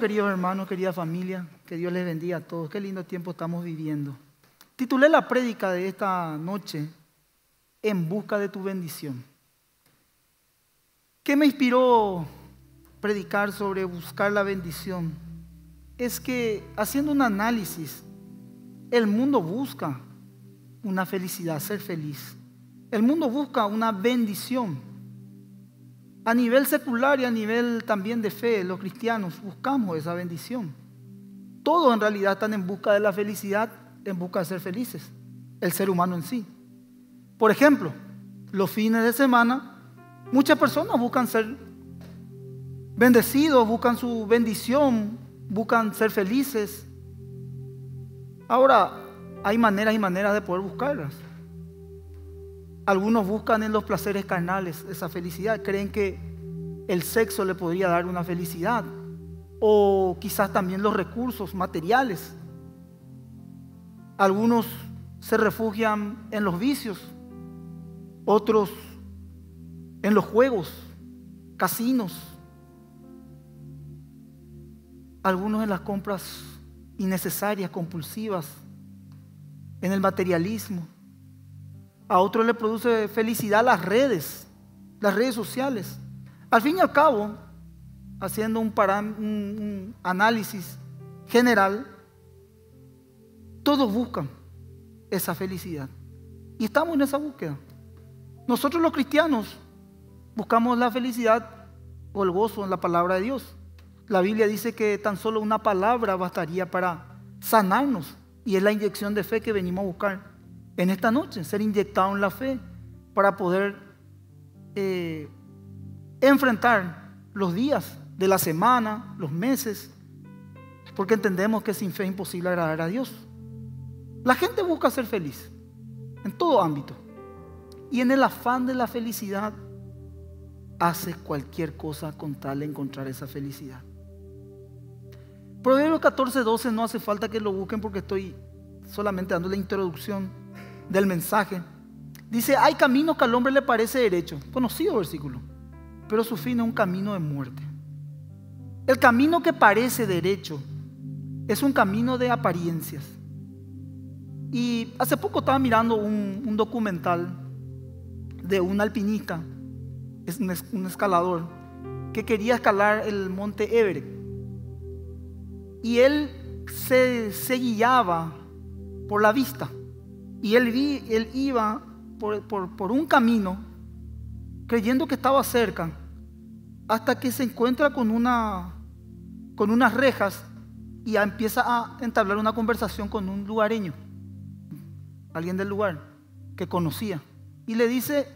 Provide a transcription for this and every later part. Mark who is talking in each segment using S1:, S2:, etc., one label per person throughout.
S1: queridos hermanos, querida familia, que Dios les bendiga a todos. Qué lindo tiempo estamos viviendo. Titulé la prédica de esta noche, En busca de tu bendición. ¿Qué me inspiró predicar sobre buscar la bendición? Es que haciendo un análisis, el mundo busca una felicidad, ser feliz. El mundo busca una bendición. A nivel secular y a nivel también de fe, los cristianos buscamos esa bendición. Todos en realidad están en busca de la felicidad, en busca de ser felices, el ser humano en sí. Por ejemplo, los fines de semana, muchas personas buscan ser bendecidos, buscan su bendición, buscan ser felices. Ahora, hay maneras y maneras de poder buscarlas. Algunos buscan en los placeres carnales esa felicidad, creen que el sexo le podría dar una felicidad, o quizás también los recursos materiales. Algunos se refugian en los vicios, otros en los juegos, casinos, algunos en las compras innecesarias, compulsivas, en el materialismo. A otros le produce felicidad las redes sociales. Al fin y al cabo, haciendo un análisis general, todos buscan esa felicidad. Y estamos en esa búsqueda. Nosotros los cristianos buscamos la felicidad o el gozo en la palabra de Dios. La Biblia dice que tan solo una palabra bastaría para sanarnos. Y es la inyección de fe que venimos a buscar en esta noche. Ser inyectado en la fe para poder enfrentar los días de la semana, los meses. Porque entendemos que sin fe es imposible agradar a Dios. La gente busca ser feliz en todo ámbito. Y en el afán de la felicidad hace cualquier cosa con tal de encontrar esa felicidad. Proverbios 14:12 no hace falta que lo busquen porque estoy solamente dando la introducción del mensaje. Dice, hay caminos que al hombre le parece derecho. Conocido versículo. Pero su fin es un camino de muerte. El camino que parece derecho es un camino de apariencias. Y hace poco estaba mirando un documental de un alpinista, es un escalador, que quería escalar el monte Everest. Y él se guiaba por la vista. Y él iba por un camino, creyendo que estaba cerca, hasta que se encuentra con unas rejas y empieza a entablar una conversación con un lugareño, alguien del lugar que conocía. Y le dice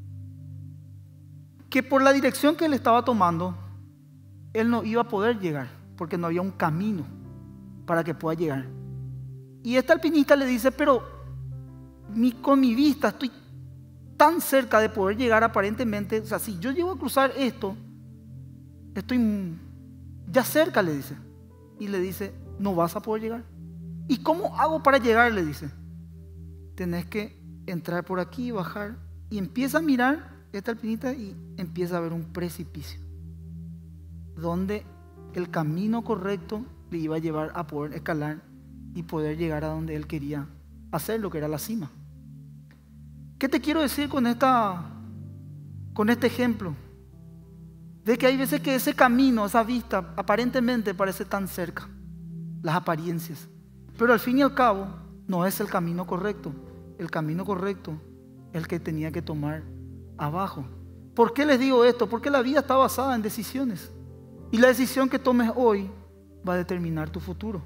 S1: que por la dirección que él estaba tomando, él no iba a poder llegar, porque no había un camino para que pueda llegar. Y este alpinista le dice, pero con mi vista estoy tan cerca de poder llegar aparentemente. O sea, si yo llego a cruzar esto, estoy ya cerca, le dice. Y le dice, no vas a poder llegar. ¿Y cómo hago para llegar? Le dice, tenés que entrar por aquí, bajar. Y empieza a mirar este alpinista y empieza a ver un precipicio donde el camino correcto le iba a llevar a poder escalar y poder llegar a donde él quería hacer, lo que era la cima. ¿Qué te quiero decir con este ejemplo? De que hay veces que ese camino, esa vista, aparentemente parece tan cerca, las apariencias, pero al fin y al cabo no es el camino correcto. El camino correcto es el que tenía que tomar abajo. ¿Por qué les digo esto? Porque la vida está basada en decisiones. Y la decisión que tomes hoy va a determinar tu futuro.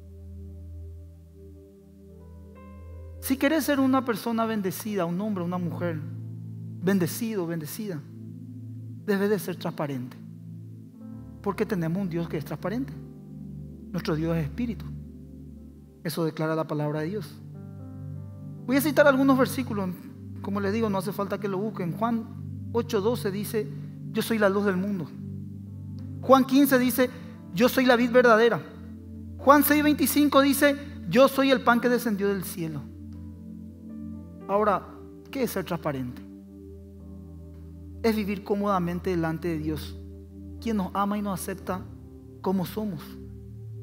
S1: Si querés ser una persona bendecida, un hombre, una mujer, bendecido, bendecida, debes de ser transparente. Porque tenemos un Dios que es transparente. Nuestro Dios es espíritu. Eso declara la palabra de Dios. Voy a citar algunos versículos. Como les digo, no hace falta que lo busquen. Juan 8:12 dice, yo soy la luz del mundo. Juan 15 dice, yo soy la vid verdadera. Juan 6:25 dice, yo soy el pan que descendió del cielo. Ahora, ¿qué es ser transparente? Es vivir cómodamente delante de Dios, quien nos ama y nos acepta como somos,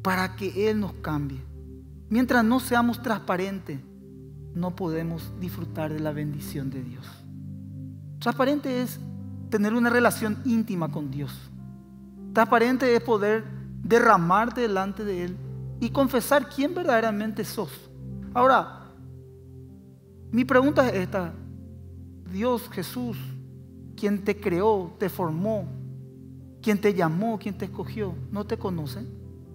S1: para que Él nos cambie. Mientras no seamos transparentes, no podemos disfrutar de la bendición de Dios. Transparente es tener una relación íntima con Dios. Transparente es poder derramarte delante de Él y confesar quién verdaderamente sos. Ahora, mi pregunta es esta: Dios, Jesús, quien te creó, te formó, quien te llamó, quien te escogió, ¿no te conoce?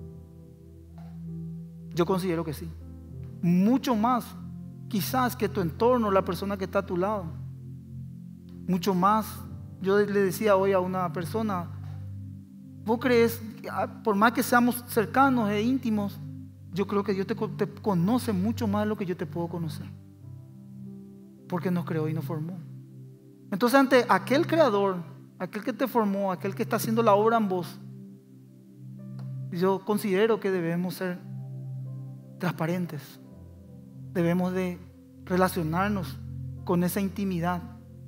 S1: Yo considero que sí. Mucho más, quizás, que tu entorno, la persona que está a tu lado. Mucho más. Yo le decía hoy a una persona: ¿vos crees, por más que seamos cercanos e íntimos, yo creo que Dios te conoce mucho más de lo que yo te puedo conocer? Porque nos creó y nos formó. Entonces, ante aquel creador, aquel que te formó, aquel que está haciendo la obra en vos, yo considero que debemos ser transparentes. Debemos de relacionarnos con esa intimidad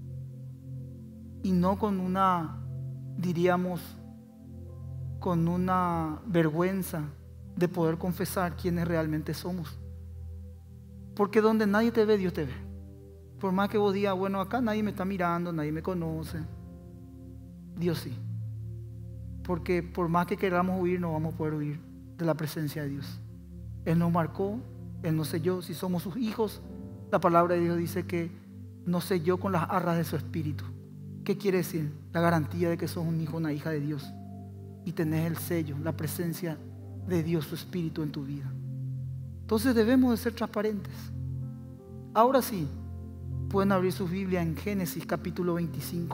S1: y no con una, diríamos, con una vergüenza de poder confesar quiénes realmente somos. Porque donde nadie te ve, Dios te ve. Por más que vos digas, bueno, acá nadie me está mirando, nadie me conoce, Dios sí. Porque por más que queramos huir, no vamos a poder huir de la presencia de Dios. Él nos marcó, Él nos selló. Si somos sus hijos, la palabra de Dios dice que nos selló con las arras de su espíritu. ¿Qué quiere decir? La garantía de que sos un hijo, una hija de Dios. Y tenés el sello, la presencia de Dios, su espíritu en tu vida. Entonces debemos de ser transparentes. Ahora sí, pueden abrir sus Biblias en Génesis capítulo 25.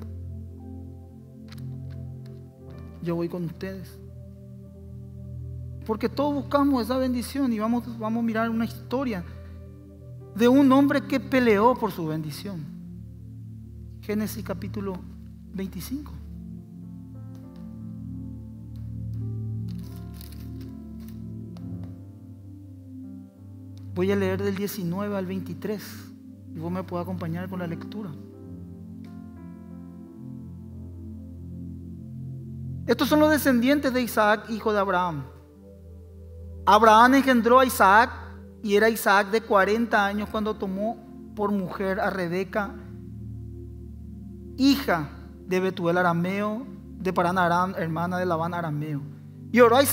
S1: Yo voy con ustedes. Porque todos buscamos esa bendición y vamos a mirar una historia de un hombre que peleó por su bendición. Génesis capítulo 25. Voy a leer del 19 al 23 y vos me podés acompañar con la lectura. Estos son los descendientes de Isaac, hijo de Abraham. Abraham engendró a Isaac y era Isaac de 40 años cuando tomó por mujer a Rebeca, hija de Betuel arameo, de Parán Aram, hermana de Labán arameo. Y oró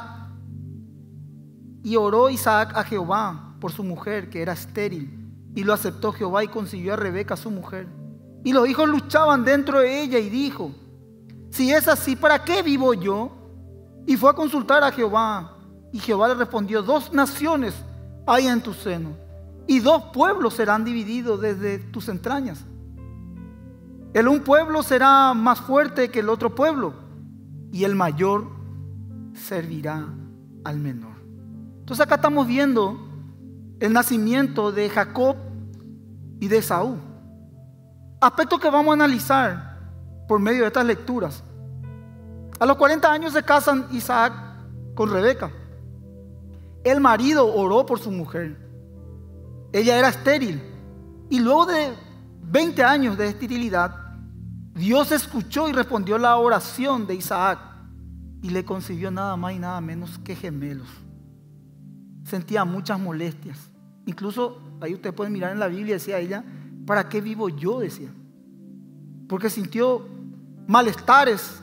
S1: Isaac a Jehová por su mujer, que era estéril, y lo aceptó Jehová y concibió a Rebeca su mujer. Y los hijos luchaban dentro de ella y dijo: si es así, ¿para qué vivo yo? Y fue a consultar a Jehová, y Jehová le respondió: 2 naciones hay en tu seno, y 2 pueblos serán divididos desde tus entrañas. El un pueblo será más fuerte que el otro pueblo, y el mayor servirá al menor. Entonces acá estamos viendo el nacimiento de Jacob y de Esaú. Aspecto que vamos a analizar por medio de estas lecturas. A los 40 años se casan Isaac con Rebeca. El marido oró por su mujer. Ella era estéril. Y luego de 20 años de esterilidad, Dios escuchó y respondió la oración de Isaac y le concibió nada más y nada menos que gemelos. Sentía muchas molestias. Incluso ahí ustedes pueden mirar en la Biblia, decía ella: ¿para qué vivo yo? Decía. Porque sintió malestares.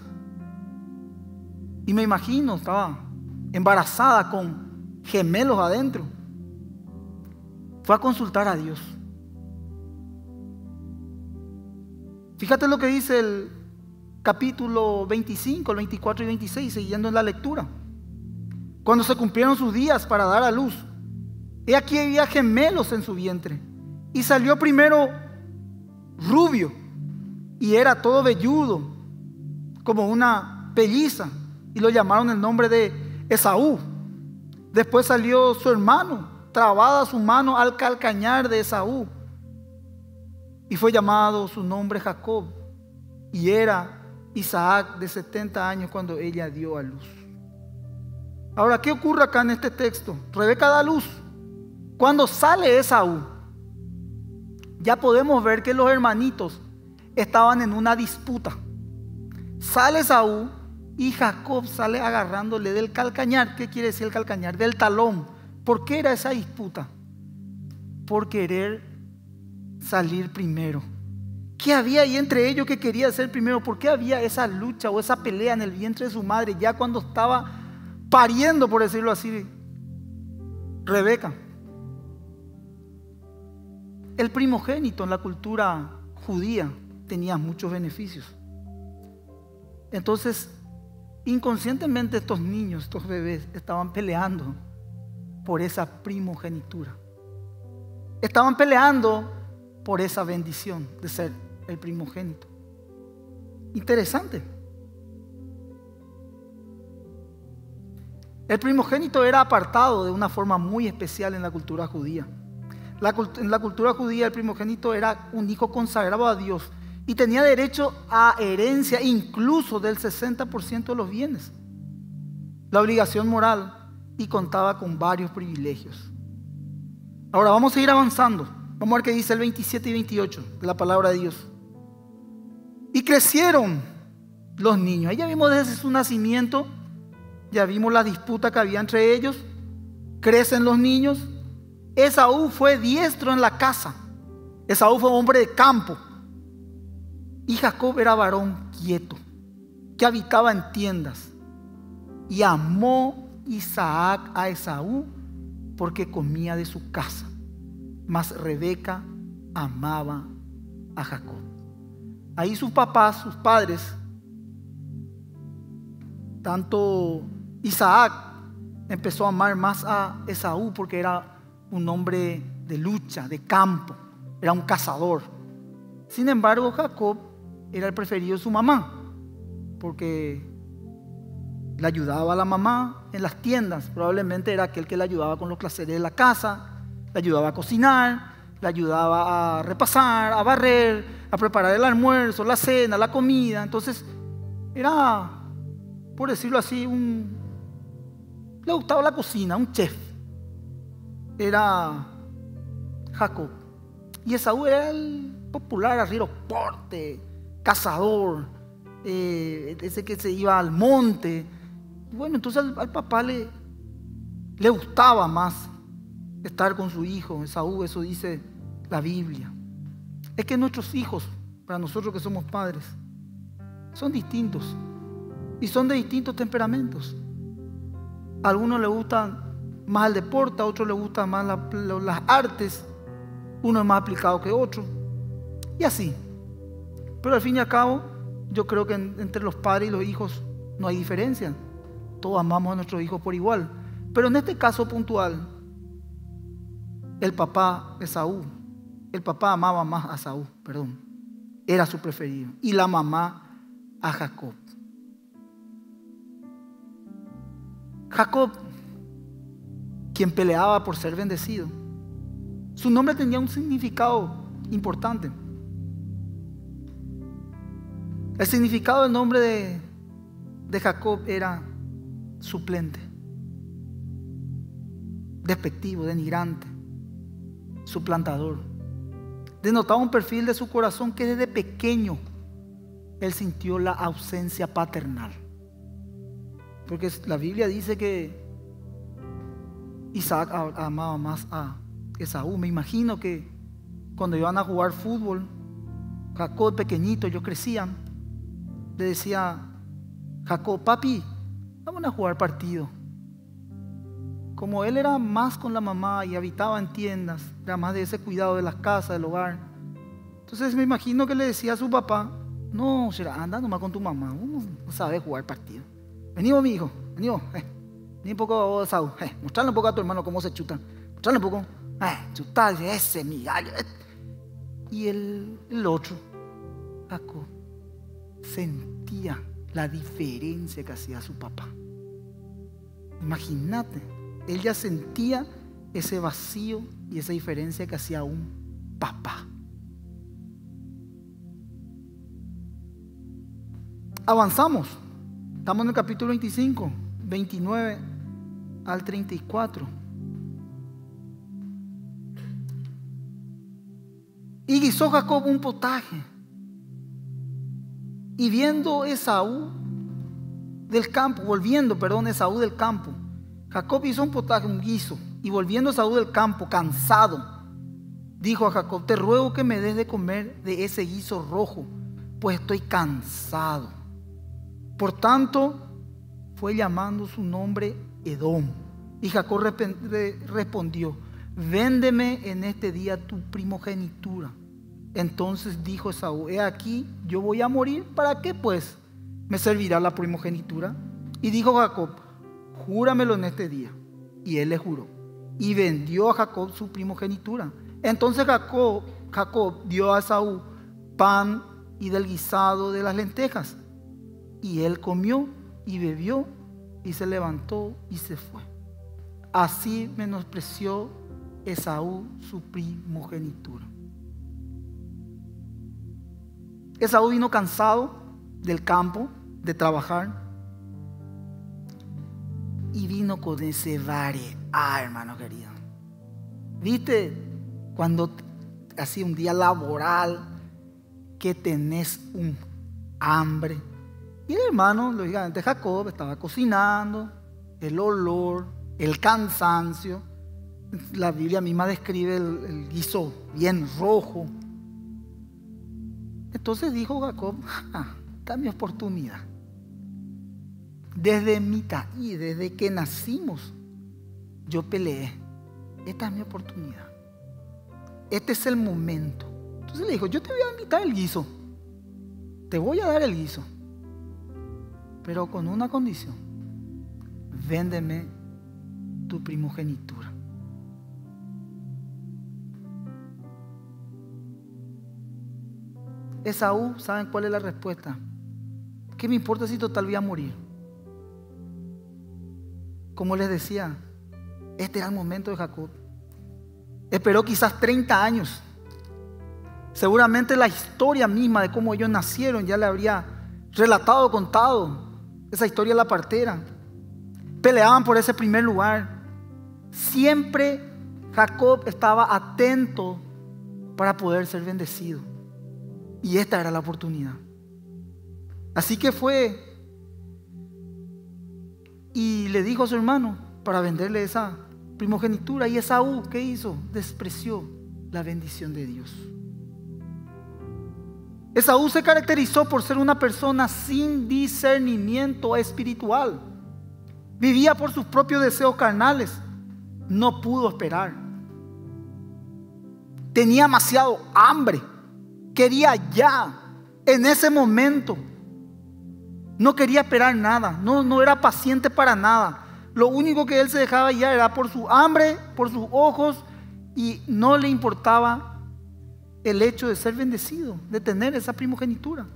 S1: Y me imagino, estaba embarazada con gemelos adentro. Fue a consultar a Dios. Fíjate lo que dice el capítulo 25, el 24 y 26, siguiendo en la lectura. Cuando se cumplieron sus días para dar a luz, he aquí había gemelos en su vientre. Y salió primero rubio, y era todo velludo, como una pelliza, y lo llamaron el nombre de Esaú. Después salió su hermano, trabada su mano al calcañar de Esaú, y fue llamado su nombre Jacob. Y era Isaac de 70 años cuando ella dio a luz. Ahora, ¿qué ocurre acá en este texto? Rebeca da luz. Cuando sale Esaú, ya podemos ver que los hermanitos estaban en una disputa. Sale Esaú Y Jacob sale agarrándole del calcañar. ¿Qué quiere decir el calcañar? Del talón. ¿Por qué era esa disputa? Por querer salir primero. ¿Qué había ahí entre ellos que quería ser primero? ¿Por qué había esa lucha o esa pelea en el vientre de su madre ya cuando estaba pariendo, por decirlo así, Rebeca? El primogénito en la cultura judía tenía muchos beneficios. Entonces, inconscientemente estos niños, estos bebés, estaban peleando por esa primogenitura. Estaban peleando por esa bendición de ser el primogénito. Interesante. El primogénito era apartado de una forma muy especial en la cultura judía. En la cultura judía el primogénito era un hijo consagrado a Dios y tenía derecho a herencia incluso del 60% de los bienes. La obligación moral, y contaba con varios privilegios. Ahora vamos a ir avanzando. Vamos a ver qué dice el 27 y 28 de la palabra de Dios. Y crecieron los niños. Ahí ya vimos desde su nacimiento, ya vimos la disputa que había entre ellos. Crecen los niños. Esaú fue diestro en la casa. Esaú fue hombre de campo. Y Jacob era varón quieto, que habitaba en tiendas. Y amó Isaac a Esaú porque comía de su casa. Mas Rebeca amaba a Jacob. Ahí sus papás, sus padres, tanto Isaac empezó a amar más a Esaú porque era un hombre de lucha, de campo, era un cazador. Sin embargo, Jacob era el preferido de su mamá porque le ayudaba a la mamá en las tiendas. Probablemente era aquel que le ayudaba con los quehaceres de la casa, le ayudaba a cocinar, le ayudaba a repasar, a barrer, a preparar el almuerzo, la cena, la comida. Entonces era, por decirlo así, le gustaba la cocina, un chef. Era Jacob. Y Esaú era el popular arriero porte, cazador, ese que se iba al monte. Bueno, entonces al papá le gustaba más estar con su hijo Esaú. Eso dice la Biblia. Es que nuestros hijos, para nosotros que somos padres, son distintos y son de distintos temperamentos. A algunos les gusta más el deporte, a otros les gustan más las artes, uno es más aplicado que otro y así. Pero al fin y al cabo yo creo que entre los padres y los hijos no hay diferencia. Todos amamos a nuestros hijos por igual. Pero en este caso puntual, el papá Esaú, el papá amaba más a Esaú, era su preferido. Y la mamá a Jacob. Jacob, quien peleaba por ser bendecido, su nombre tenía un significado importante. El significado del nombre de Jacob era suplente, despectivo, denigrante, suplantador. Denotaba un perfil de su corazón que desde pequeño él sintió la ausencia paternal. Porque la Biblia dice que Isaac amaba más a Esaú. Me imagino que cuando iban a jugar fútbol, Jacob pequeñito, ellos crecían, le decía Jacob: papi, vamos a jugar partido. Como él era más con la mamá y habitaba en tiendas, era más de ese cuidado de las casas, del hogar. Entonces me imagino que le decía a su papá: no, será, anda nomás con tu mamá, uno no sabe jugar partido. Vení vos, mi hijo, vení vos, vení un poco vos, Saúl, mostrarle un poco a tu hermano cómo se chutan, mostrarle un poco, chutar, ese mi gallo. Y el otro, Jacob, sentía la diferencia que hacía su papá. Imagínate, él ya sentía ese vacío y esa diferencia que hacía un papá. Avanzamos, estamos en el capítulo 25, 29 al 34. Y guisó Jacob un potaje. Y viendo Esaú del campo, volviendo, perdón, Esaú del campo. Jacob hizo un potaje, un guiso, y volviendo Esaú del campo, cansado, dijo a Jacob: te ruego que me des de comer de ese guiso rojo, pues estoy cansado. Por tanto, fue llamando su nombre Edom. Y Jacob respondió: véndeme en este día tu primogenitura. Entonces dijo Esaú: he aquí, yo voy a morir, ¿para qué pues me servirá la primogenitura? Y dijo Jacob: júramelo en este día. Y él le juró, y vendió a Jacob su primogenitura. Entonces Jacob dio a Esaú pan y del guisado de las lentejas, y él comió y bebió, y se levantó y se fue. Así menospreció Esaú su primogenitura. Esaú vino cansado del campo, de trabajar, y vino con ese hermano querido. ¿Viste? Cuando hacía un día laboral, que tenés un hambre. Y el hermano, lógicamente Jacob, estaba cocinando, el olor, el cansancio. La Biblia misma describe el guiso bien rojo. Entonces dijo Jacob: esta es mi oportunidad. Desde que nacimos, yo peleé. Esta es mi oportunidad. Este es el momento. Entonces le dijo: yo te voy a invitar el guiso. Te voy a dar el guiso. Pero con una condición: véndeme tu primogenitura. Esaú, ¿saben cuál es la respuesta? ¿Qué me importa si total voy a morir? Como les decía, este era el momento de Jacob. Esperó quizás 30 años. Seguramente la historia misma de cómo ellos nacieron ya le habría relatado, contado. Esa historia es la partera. Peleaban por ese primer lugar. Siempre Jacob estaba atento para poder ser bendecido. Y esta era la oportunidad. Así que fue y le dijo a su hermano para venderle esa primogenitura. Y Esaú, ¿qué hizo? Despreció la bendición de Dios. Esaú se caracterizó por ser una persona sin discernimiento espiritual. Vivía por sus propios deseos carnales. No pudo esperar. Tenía demasiado hambre. Quería ya, en ese momento. No quería esperar nada. No era paciente para nada. Lo único que él se dejaba ya era por su hambre, por sus ojos, y no le importaba el hecho de ser bendecido, de tener esa primogenitura.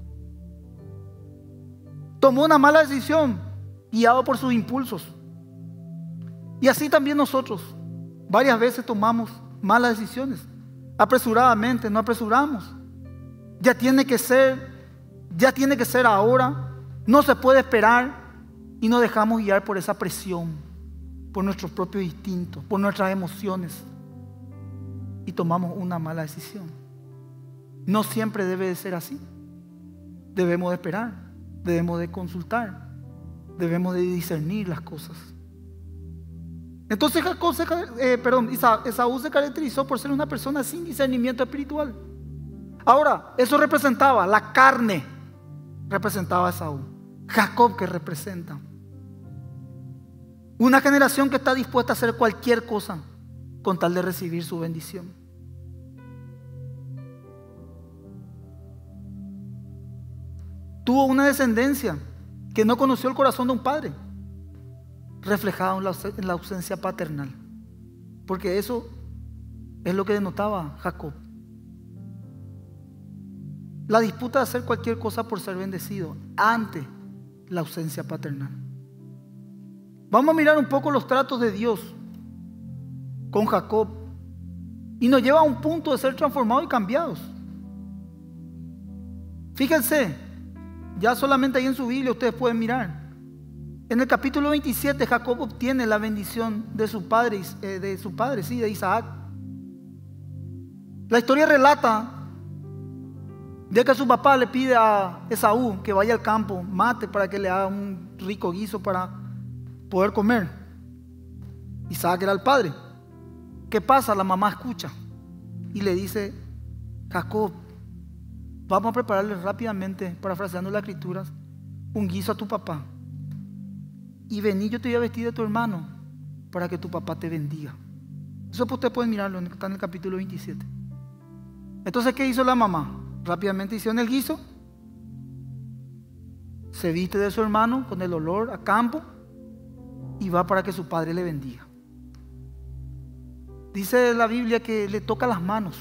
S1: Tomó una mala decisión, guiado por sus impulsos. Y así también nosotros varias veces tomamos malas decisiones. Apresuradamente, no apresuramos. Ya tiene que ser ahora. No se puede esperar. Y nos dejamos guiar por esa presión, por nuestros propios instintos, por nuestras emociones. Y tomamos una mala decisión. No siempre debe de ser así. Debemos de esperar, debemos de consultar, debemos de discernir las cosas. Entonces Esaú se caracterizó por ser una persona sin discernimiento espiritual. Ahora, eso representaba la carne, representaba a Esaú. Jacob, que representa una generación que está dispuesta a hacer cualquier cosa con tal de recibir su bendición. Tuvo una descendencia que no conoció el corazón de un padre, reflejado en la ausencia paternal, porque eso es lo que denotaba Jacob. La disputa de hacer cualquier cosa por ser bendecido ante la ausencia paternal. Vamos a mirar un poco los tratos de Dios con Jacob y nos lleva a un punto de ser transformados y cambiados. Fíjense, ya solamente ahí en su Biblia ustedes pueden mirar. En el capítulo 27 Jacob obtiene la bendición de su padre, de Isaac. La historia relata De que su papá le pide a Esaú que vaya al campo, mate para que le haga un rico guiso para poder comer. Isaac era el padre. ¿Qué pasa? La mamá escucha y le dice: Jacob, vamos a prepararle rápidamente, parafraseando las escrituras, un guiso a tu papá. Y vení, yo te voy a vestir de tu hermano para que tu papá te bendiga. Eso ustedes pueden mirarlo, está en el capítulo 27. Entonces, ¿qué hizo la mamá? Rápidamente hicieron el guiso, se viste de su hermano con el olor a campo y va para que su padre le bendiga. Dice la Biblia que le toca las manos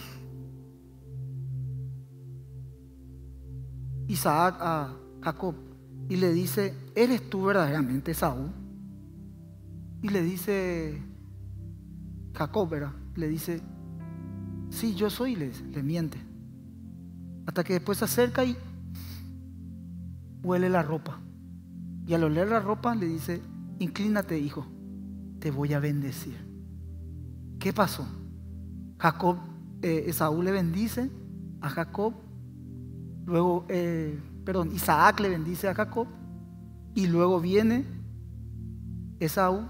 S1: Isaac a Jacob y le dice: ¿eres tú verdaderamente Esaú? Y le dice Jacob, ¿verdad? Le dice: sí, yo soy. Le miente. Hasta que después se acerca y huele la ropa. Y al oler la ropa le dice: inclínate, hijo, te voy a bendecir. ¿Qué pasó? Esaú le bendice a Jacob. Luego, Isaac le bendice a Jacob. Y luego viene Esaú,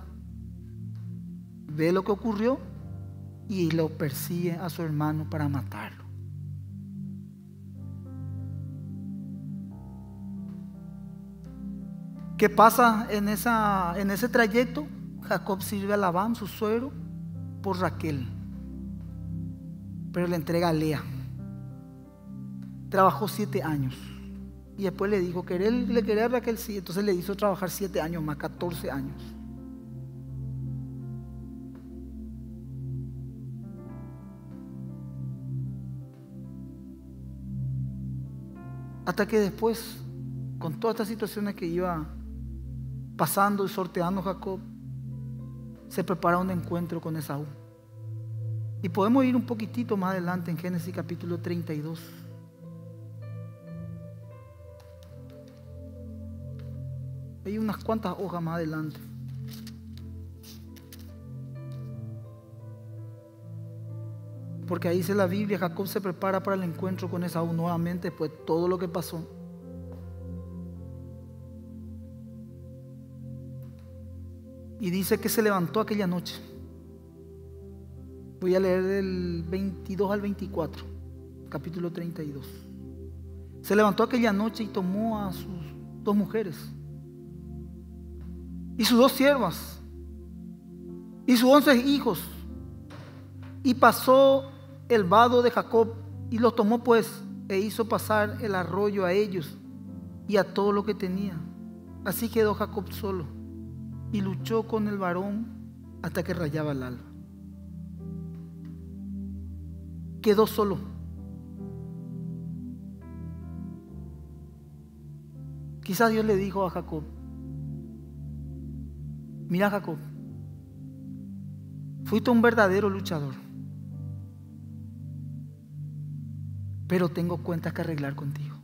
S1: ve lo que ocurrió y lo persigue a su hermano para matarlo. ¿Qué pasa en ese trayecto? Jacob sirve a Labán, su suegro, por Raquel, pero le entrega a Lea. Trabajó 7 años y después le dijo que él le quería a Raquel, sí, entonces le hizo trabajar 7 años más, 14 años. Hasta que después, con todas estas situaciones que iba pasando y sorteando Jacob, se prepara un encuentro con Esaú. Y podemos ir un poquitito más adelante en Génesis capítulo 32. Hay unas cuantas hojas más adelante. Porque ahí dice la Biblia: Jacob se prepara para el encuentro con Esaú nuevamente después de todo lo que pasó. Y dice que se levantó aquella noche. Voy a leer del 22 al 24, capítulo 32. Se levantó aquella noche y tomó a sus 2 mujeres y sus 2 siervas y sus 11 hijos, y pasó el vado de Jacob y los tomó pues e hizo pasar el arroyo a ellos y a todo lo que tenía. Así quedó Jacob solo y luchó con el varón hasta que rayaba el alba. Quedó solo. Quizás Dios le dijo a Jacob: mira, Jacob, fuiste un verdadero luchador, pero tengo cuentas que arreglar contigo.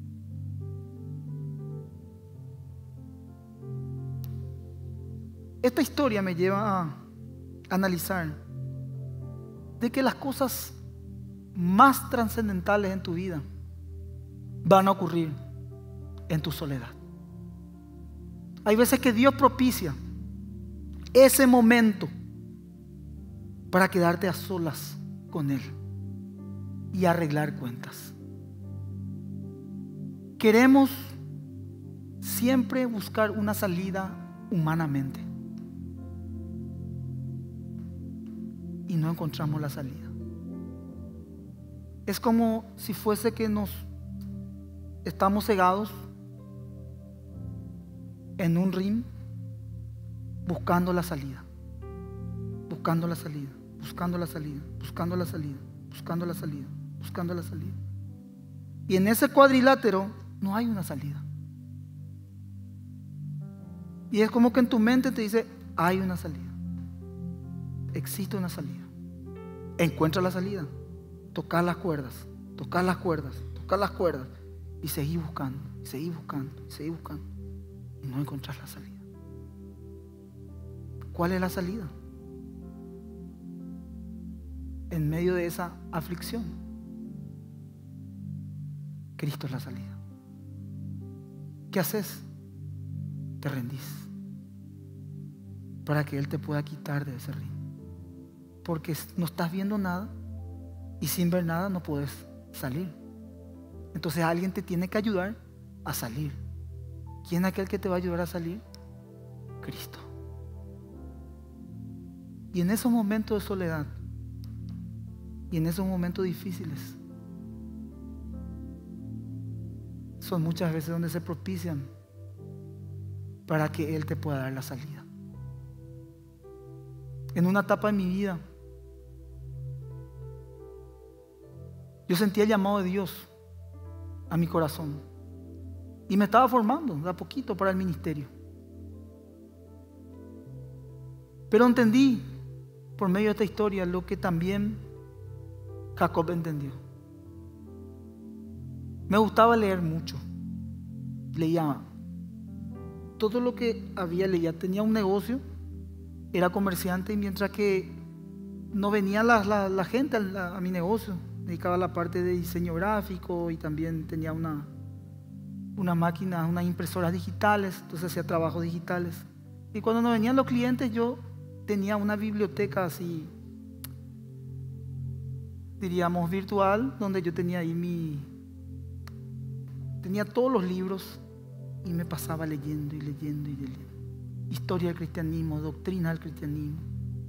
S1: Esta historia me lleva a analizar de que las cosas más trascendentales en tu vida van a ocurrir en tu soledad. Hay veces que Dios propicia ese momento para quedarte a solas con Él y arreglar cuentas. Queremos siempre buscar una salida humanamente y no encontramos la salida. Es como si fuese que estamos cegados en un ring buscando la salida, buscando la salida, buscando la salida, buscando la salida, buscando la salida, buscando la salida. Y en ese cuadrilátero no hay una salida. Y es como que en tu mente te dice: hay una salida, existe una salida. Encuentra la salida, tocar las cuerdas, tocar las cuerdas, tocar las cuerdas, y seguir buscando, y seguir buscando, y seguir buscando, y no encontrar la salida. ¿Cuál es la salida? En medio de esa aflicción, Cristo es la salida. ¿Qué haces? Te rendís para que Él te pueda quitar de ese ring. Porque no estás viendo nada y sin ver nada no puedes salir. Entonces alguien te tiene que ayudar a salir. ¿Quién es aquel que te va a ayudar a salir? Cristo. Y en esos momentos de soledad y en esos momentos difíciles son muchas veces donde se propician para que Él te pueda dar la salida. En una etapa de mi vida yo sentía el llamado de Dios a mi corazón y me estaba formando de a poquito para el ministerio. Pero entendí por medio de esta historia lo que también Jacob entendió. Me gustaba leer mucho. Leía todo lo que había leído. Tenía un negocio, era comerciante, y mientras que no venía la gente a mi negocio, dedicaba a la parte de diseño gráfico y también tenía una máquina, unas impresoras digitales, entonces hacía trabajos digitales. Y cuando no venían los clientes, yo tenía una biblioteca así, diríamos virtual, donde yo tenía ahí tenía todos los libros y me pasaba leyendo y leyendo y leyendo. Historia del cristianismo, doctrina del cristianismo.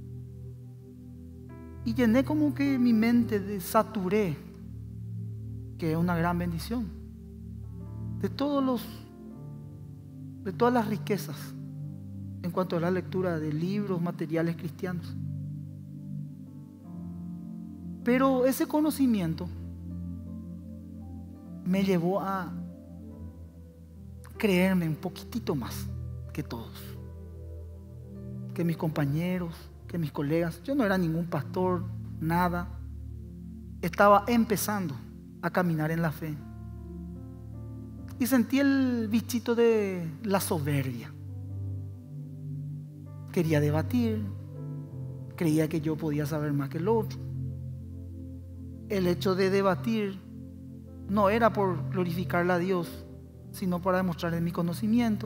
S1: Y llené como que mi mente, saturé, que es una gran bendición, de todas las riquezas en cuanto a la lectura de libros, materiales cristianos. Pero ese conocimiento me llevó a creerme un poquitito más que todos, que mis compañeros, que mis colegas. Yo no era ningún pastor, nada. Estaba empezando a caminar en la fe. Y sentí el bichito de la soberbia. Quería debatir, creía que yo podía saber más que el otro. El hecho de debatir no era por glorificarle a Dios, sino para demostrar mi conocimiento.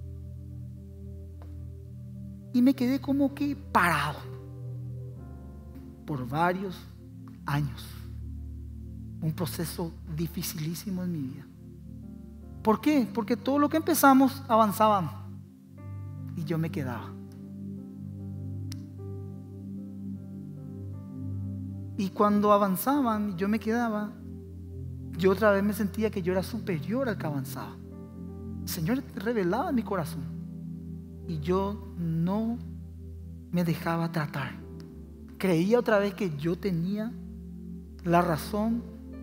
S1: Y me quedé como que parado por varios años. Un proceso dificilísimo en mi vida. ¿Por qué? Porque todo lo que empezamos avanzaban y yo me quedaba. Y cuando avanzaban y yo me quedaba, yo otra vez me sentía que yo era superior al que avanzaba. El Señor revelaba en mi corazón y yo no me dejaba tratar. Creía otra vez que yo tenía la razón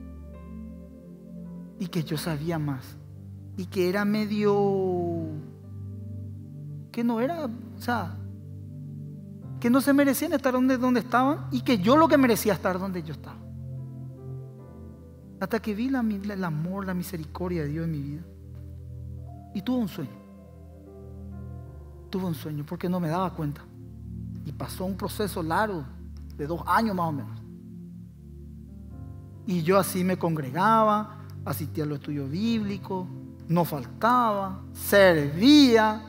S1: y que yo sabía más y que era medio, que no era, o sea, que no se merecían estar donde estaban y que yo lo que merecía estar donde yo estaba. Hasta que vi el amor, la misericordia de Dios en mi vida. Y tuve un sueño. Tuve un sueño porque no me daba cuenta. Y pasó un proceso largo de 2 años más o menos. Y yo así me congregaba, asistía a los estudios bíblicos, no faltaba, servía.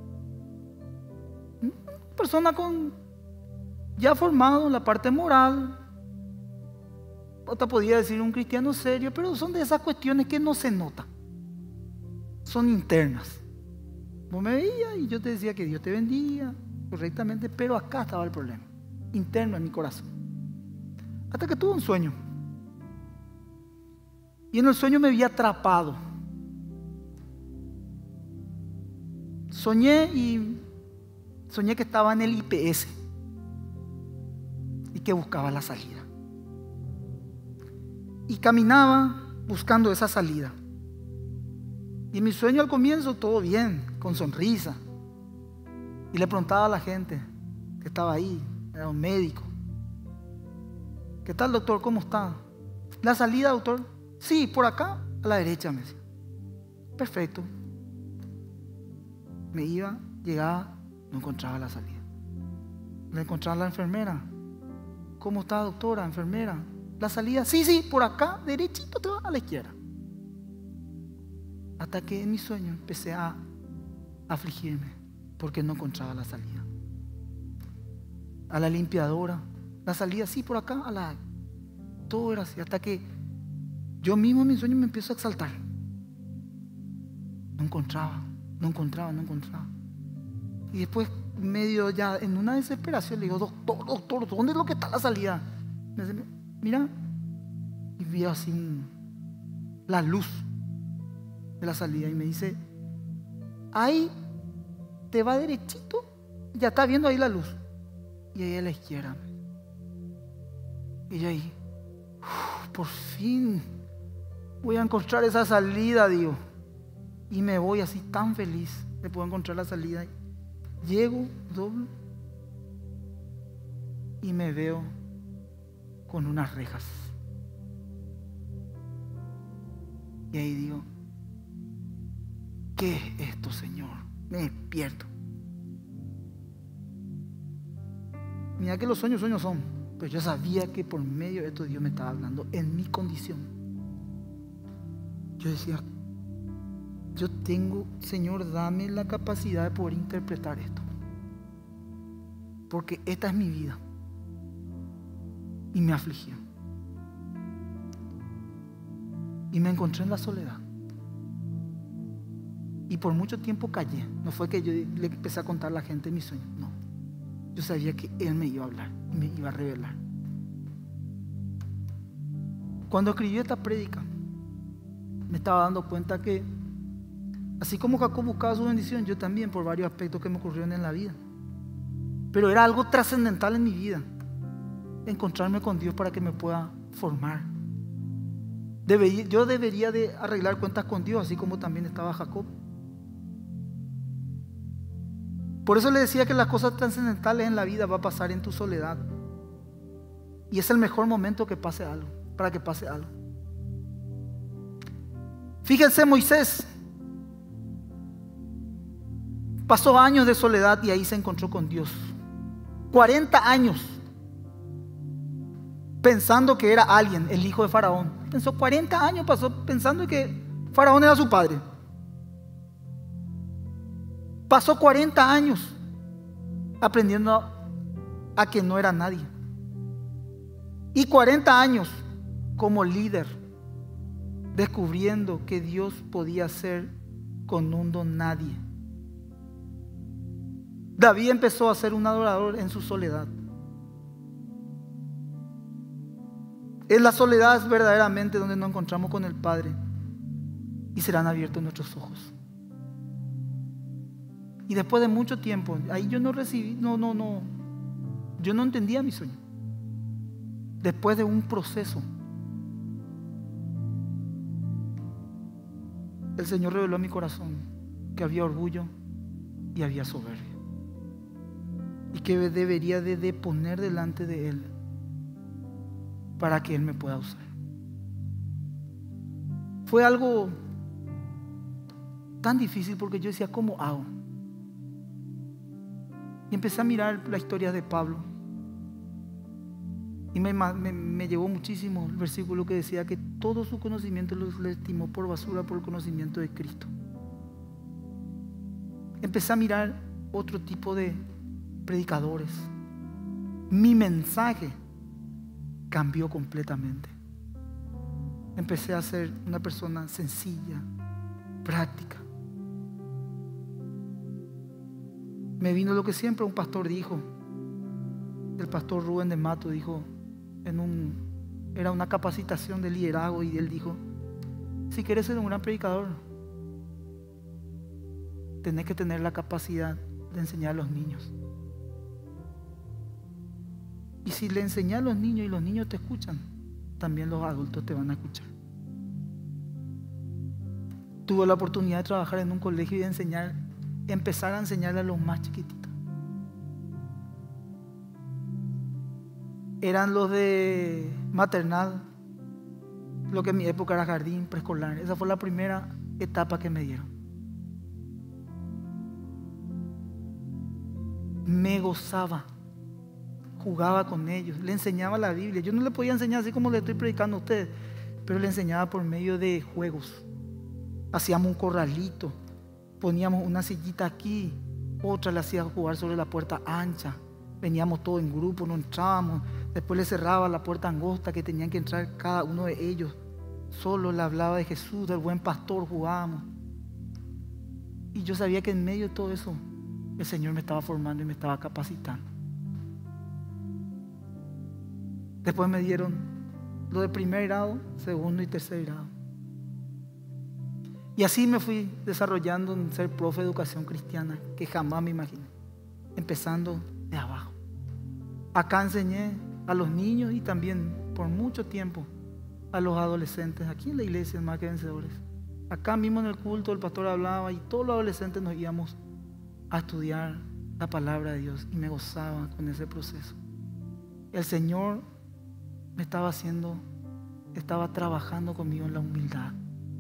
S1: Persona ya formado en la parte moral. Otra podría decir un cristiano serio, pero son de esas cuestiones que no se notan. Son internas. Vos me veías y yo te decía que Dios te bendiga correctamente, pero acá estaba el problema, interno en mi corazón. Hasta que tuve un sueño. Y en el sueño me vi atrapado. Soñé que estaba en el IPS y que buscaba la salida. Y caminaba buscando esa salida. Y en mi sueño al comienzo todo bien, con sonrisa. Y le preguntaba a la gente que estaba ahí, era un médico: ¿qué tal, doctor? ¿Cómo está? ¿La salida, doctor? Sí, por acá, a la derecha, me decía. Perfecto. Me iba, llegaba, no encontraba la salida. Le encontraba a la enfermera. ¿Cómo está, doctora, enfermera? La salida, sí, por acá, derechito te vas a la izquierda. Hasta que en mi sueño empecé a afligirme porque no encontraba la salida. A la limpiadora, la salida así por acá, todo era así, hasta que yo mismo en mi sueño me empiezo a exaltar. No encontraba. Y después, medio ya en una desesperación, le digo, doctor, ¿dónde es lo que está la salida? Me dice, mira, y vi así la luz de la salida y me dice, ahí te va derechito, ya está viendo ahí la luz, y ahí a la izquierda. Y yo ahí, por fin voy a encontrar esa salida, digo, y me voy así tan feliz de poder encontrar la salida. Llego, doblo y me veo con unas rejas. Y ahí digo, ¿qué es esto, Señor? Me despierto. Mira que los sueños son, pero yo sabía que por medio de esto Dios me estaba hablando en mi condición. Yo decía, yo tengo, Señor, dame la capacidad de poder interpretar esto, porque esta es mi vida. Y me afligió. Y me encontré en la soledad. Y por mucho tiempo callé. No fue que yo le empecé a contar a la gente mis sueños. No. Yo sabía que Él me iba a hablar y me iba a revelar. Cuando escribí esta prédica, me estaba dando cuenta que así como Jacob buscaba su bendición, yo también, por varios aspectos que me ocurrieron en la vida. Pero era algo trascendental en mi vida, encontrarme con Dios para que me pueda formar. Yo debería de arreglar cuentas con Dios, así como también estaba Jacob. Por eso le decía que las cosas trascendentales en la vida va a pasar en tu soledad. Y es el mejor momento que pase algo, para que pase algo. Fíjense, Moisés pasó años de soledad y ahí se encontró con Dios. 40 años pensando que era alguien, el hijo de Faraón. Pensó 40 años, pasó pensando que Faraón era su padre. Pasó 40 años aprendiendo a que no era nadie. Y 40 años como líder, descubriendo que Dios podía ser con un don nadie. David empezó a ser un adorador en su soledad. Es la soledad verdaderamente donde nos encontramos con el Padre y serán abiertos nuestros ojos. Y después de mucho tiempo, ahí yo no recibí, yo no entendía mi sueño. Después de un proceso, el Señor reveló a mi corazón que había orgullo y había soberbia, y que debería de poner delante de Él para que Él me pueda usar. Fue algo tan difícil porque yo decía, ¿cómo hago? Y empecé a mirar la historia de Pablo y me llevó muchísimo el versículo que decía que todo su conocimiento le estimó por basura por el conocimiento de Cristo. Empecé a mirar otro tipo de predicadores. Mi mensaje cambió completamente. Empecé a ser una persona sencilla, práctica. Me vino lo que siempre un pastor dijo. El pastor Rubén de Mato dijo, era una capacitación de liderazgo, y él dijo, si quieres ser un gran predicador, tenés que tener la capacidad de enseñar a los niños. Y si le enseñas a los niños y los niños te escuchan, también los adultos te van a escuchar. Tuve la oportunidad de trabajar en un colegio y de empezar a enseñarle a los más chiquititos. Eran los de maternal, lo que en mi época era jardín, preescolar. Esa fue la primera etapa que me dieron. Me gozaba, jugaba con ellos, le enseñaba la Biblia. Yo no le podía enseñar así como le estoy predicando a ustedes, pero le enseñaba por medio de juegos. Hacíamos un corralito, poníamos una sillita aquí, otra la hacía jugar sobre la puerta ancha. Veníamos todos en grupo, no entrábamos. Después le cerraba la puerta angosta que tenían que entrar cada uno de ellos. Solo le hablaba de Jesús, del buen pastor, jugábamos. Y yo sabía que en medio de todo eso, el Señor me estaba formando y me estaba capacitando. Después me dieron lo de primer grado, segundo y tercer grado. Y así me fui desarrollando en ser profe de educación cristiana, que jamás me imaginé, empezando de abajo. Acá enseñé a los niños y también por mucho tiempo a los adolescentes, aquí en la iglesia, en Más que Vencedores. Acá mismo en el culto el pastor hablaba y todos los adolescentes nos íbamos a estudiar la palabra de Dios y me gozaba con ese proceso. El Señor me estaba trabajando conmigo en la humildad.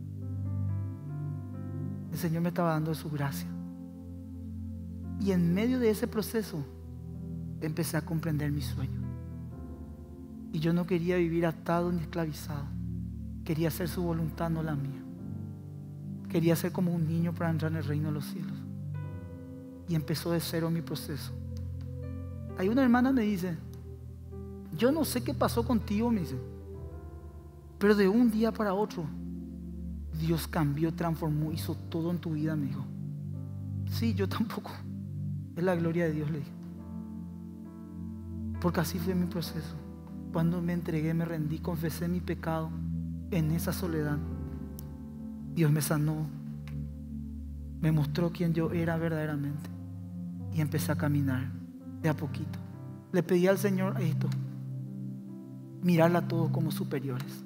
S1: El Señor me estaba dando su gracia. Y en medio de ese proceso empecé a comprender mi sueño. Y yo no quería vivir atado ni esclavizado. Quería hacer su voluntad, no la mía. Quería ser como un niño para entrar en el reino de los cielos. Y empezó de cero mi proceso. Hay una hermana me dice, yo no sé qué pasó contigo, me dice, pero de un día para otro Dios cambió, transformó, hizo todo en tu vida, me dijo. Sí, yo tampoco. Es la gloria de Dios, le dije. Porque así fue mi proceso. Cuando me entregué, me rendí, confesé mi pecado en esa soledad, Dios me sanó, me mostró quién yo era verdaderamente y empecé a caminar de a poquito. Le pedí al Señor esto: mirarla a todos como superiores,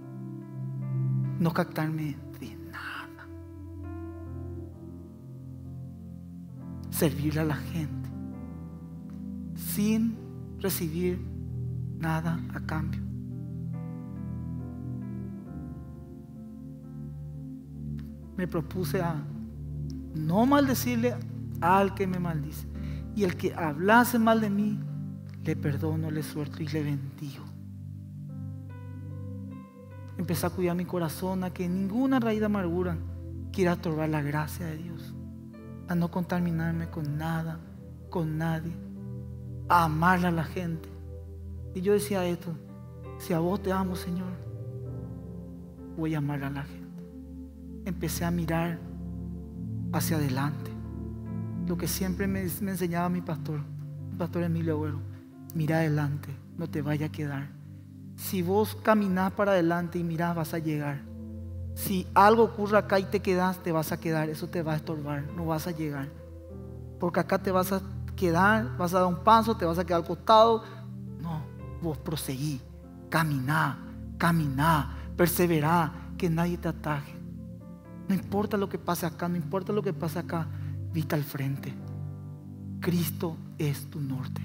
S1: no captarme de nada, servirle a la gente sin recibir nada a cambio. Me propuse a no maldecirle al que me maldice, y el que hablase mal de mí, le perdono, le suelto y le bendigo. Empecé a cuidar mi corazón, a que ninguna raíz de amargura quiera estorbar la gracia de Dios, a no contaminarme con nada, con nadie, a amarle a la gente. Y yo decía esto: si a vos te amo, Señor, voy a amar a la gente. Empecé a mirar hacia adelante, lo que siempre me enseñaba mi pastor, el pastor Emilio Agüero: mira adelante, no te vayas a quedar. Si vos caminás para adelante y mirás, vas a llegar. Si algo ocurre acá y te quedás, te vas a quedar, eso te va a estorbar, no vas a llegar. Porque acá te vas a quedar, vas a dar un paso, te vas a quedar al costado. No, vos proseguí, caminá, perseverá, que nadie te ataje. No importa lo que pase acá, no importa lo que pase acá, vista al frente. Cristo es tu norte.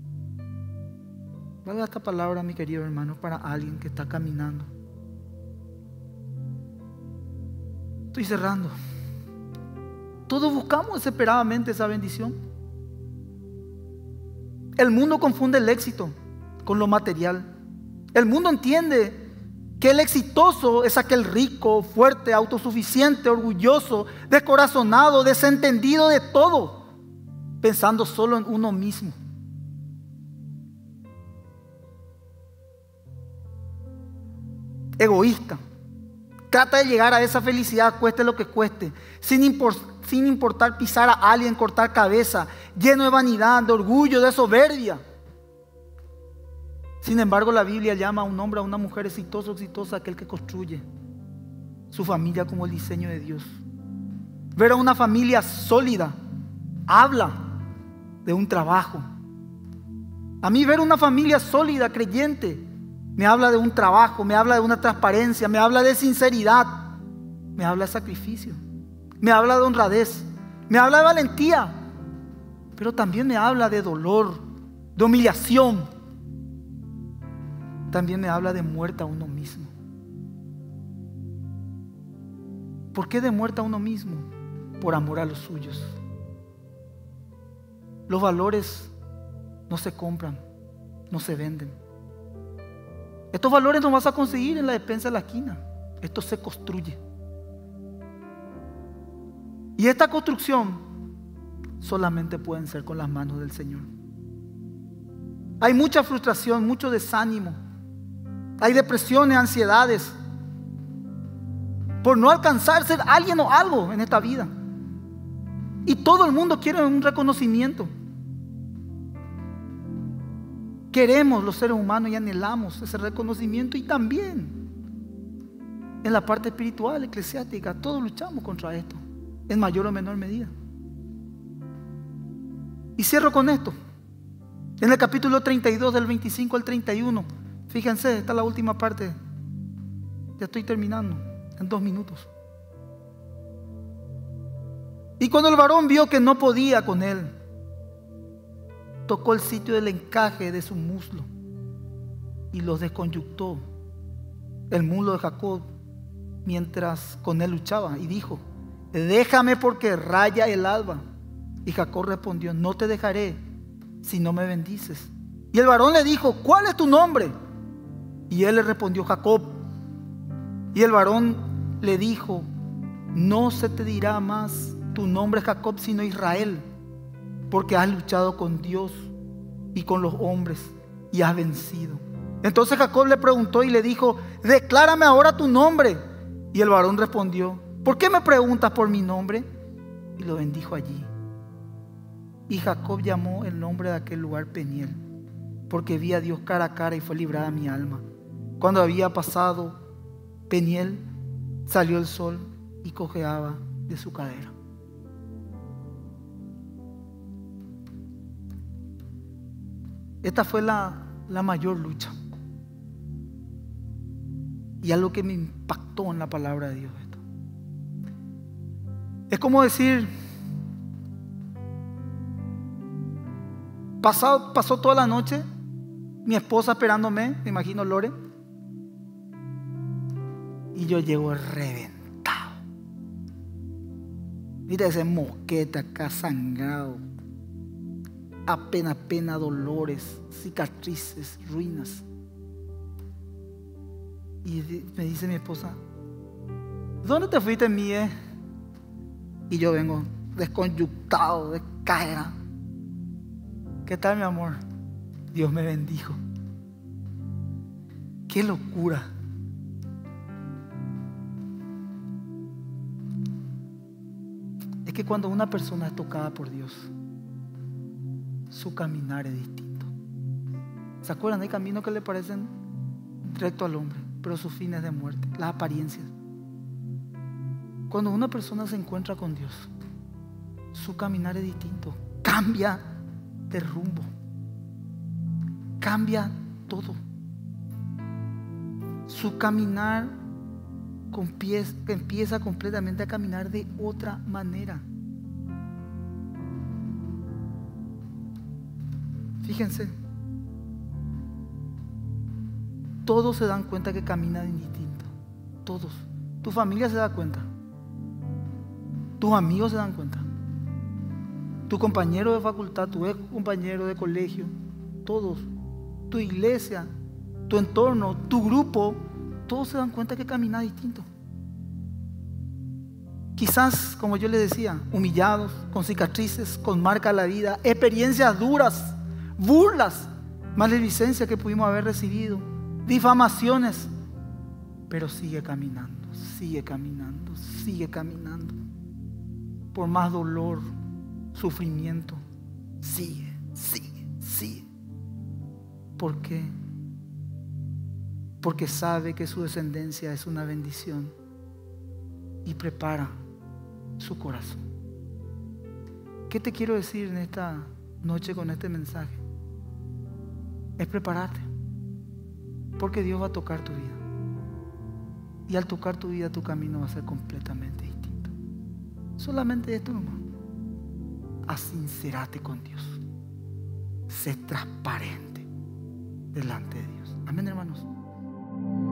S1: Valga esta palabra, mi querido hermano, para alguien que está caminando. Estoy cerrando. Todos buscamos desesperadamente esa bendición. El mundo confunde el éxito con lo material. El mundo entiende que el exitoso es aquel rico, fuerte, autosuficiente, orgulloso, descorazonado, desentendido de todo, pensando solo en uno mismo. Egoísta. Trata de llegar a esa felicidad, cueste lo que cueste, sin importar pisar a alguien, cortar cabeza, lleno de vanidad, de orgullo, de soberbia. Sin embargo, la Biblia llama a un hombre, a una mujer exitosa, aquel que construye su familia como el diseño de Dios. Ver a una familia sólida habla de un trabajo. A mí ver una familia sólida, creyente, me habla de un trabajo, me habla de una transparencia, me habla de sinceridad, me habla de sacrificio, me habla de honradez, me habla de valentía, pero también me habla de dolor, de humillación. También me habla de muerte a uno mismo. ¿Por qué de muerte a uno mismo? Por amor a los suyos. Los valores no se compran, no se venden. Estos valores no vas a conseguir en la despensa de la esquina. Esto se construye. Y esta construcción solamente pueden ser con las manos del Señor. Hay mucha frustración, mucho desánimo. Hay depresiones, ansiedades por no alcanzar ser alguien o algo en esta vida. Y todo el mundo quiere un reconocimiento. Queremos los seres humanos y anhelamos ese reconocimiento. Y también en la parte espiritual, eclesiástica, todos luchamos contra esto, en mayor o menor medida. Y cierro con esto. En el capítulo 32, del 25 al 31, fíjense, esta es la última parte. Ya estoy terminando, en 2 minutos. Y cuando el varón vio que no podía con él, tocó el sitio del encaje de su muslo y los desconyuntó el muslo de Jacob mientras con él luchaba, y dijo: déjame, porque raya el alba. Y Jacob respondió: no te dejaré si no me bendices. Y el varón le dijo: ¿cuál es tu nombre? Y él le respondió: Jacob. Y el varón le dijo: no se te dirá más tu nombre Jacob, sino Israel, porque has luchado con Dios y con los hombres y has vencido. Entonces Jacob le preguntó y le dijo: declárame ahora tu nombre. Y el varón respondió: ¿por qué me preguntas por mi nombre? Y lo bendijo allí. Y Jacob llamó el nombre de aquel lugar Peniel, porque vi a Dios cara a cara y fue librada mi alma. Cuando había pasado Peniel, salió el sol y cojeaba de su cadera. Esta fue la mayor lucha. Y algo que me impactó en la palabra de Dios. Esto es como decir, pasó toda la noche mi esposa esperándome, me imagino Lore, y yo llego reventado. Mira ese mosquete acá sangrado, apenas dolores, cicatrices, ruinas. Y me dice mi esposa: ¿dónde te fuiste, Mie? Y yo vengo desconyuntado, de cadera. ¿Qué tal, mi amor? Dios me bendijo. ¡Qué locura! Es que cuando una persona es tocada por Dios, su caminar es distinto. ¿Se acuerdan? Hay caminos que le parecen recto al hombre, pero su fin es de muerte, las apariencias. Cuando una persona se encuentra con Dios, su caminar es distinto. Cambia de rumbo, cambia todo. Su caminar empieza completamente a caminar de otra manera. Fíjense, todos se dan cuenta que caminan distinto. Todos. Tu familia se da cuenta. Tus amigos se dan cuenta. Tu compañero de facultad, tu ex compañero de colegio, todos. Tu iglesia, tu entorno, tu grupo, todos se dan cuenta que caminan distinto. Quizás, como yo les decía, humillados, con cicatrices, con marca a la vida, experiencias duras, burlas, maledicencia que pudimos haber recibido, difamaciones, pero sigue caminando, sigue caminando, sigue caminando. Por más dolor, sufrimiento, sigue. ¿Por qué? Porque sabe que su descendencia es una bendición y prepara su corazón. ¿Qué te quiero decir en esta noche con este mensaje? Es prepararte, porque Dios va a tocar tu vida. Y al tocar tu vida, tu camino va a ser completamente distinto. Solamente esto nomás. Asincérate con Dios. Sé transparente delante de Dios. Amén, hermanos.